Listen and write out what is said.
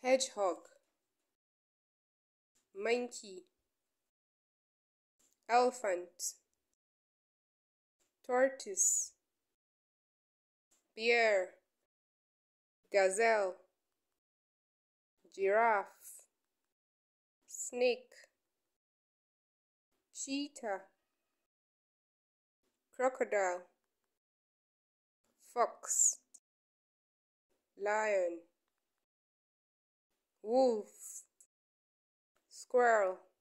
hedgehog, monkey, elephant, tortoise, bear, gazelle, giraffe, snake, cheetah, crocodile, fox, lion, wolf, squirrel,